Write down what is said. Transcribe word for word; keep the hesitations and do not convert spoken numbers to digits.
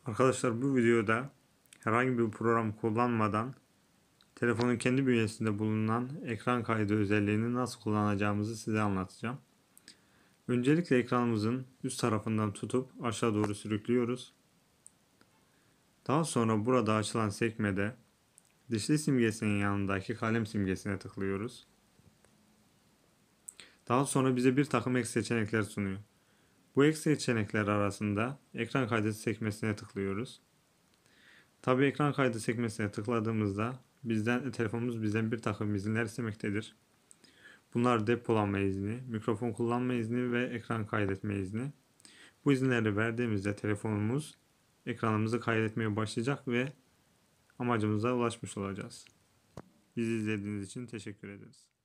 Arkadaşlar, bu videoda herhangi bir program kullanmadan telefonun kendi bünyesinde bulunan ekran kaydı özelliğini nasıl kullanacağımızı size anlatacağım. Öncelikle ekranımızın üst tarafından tutup aşağı doğru sürüklüyoruz. Daha sonra burada açılan sekmede dişli simgesinin yanındaki kalem simgesine tıklıyoruz. Daha sonra bize bir takım ek seçenekler sunuyor. Bu ek seçenekler arasında ekran kaydı sekmesine tıklıyoruz. Tabi ekran kaydı sekmesine tıkladığımızda bizden telefonumuz bizden bir takım izinler istemektedir. Bunlar depolama izni, mikrofon kullanma izni ve ekran kaydetme izni. Bu izinleri verdiğimizde telefonumuz ekranımızı kaydetmeye başlayacak ve amacımıza ulaşmış olacağız. Bizi izlediğiniz için teşekkür ederiz.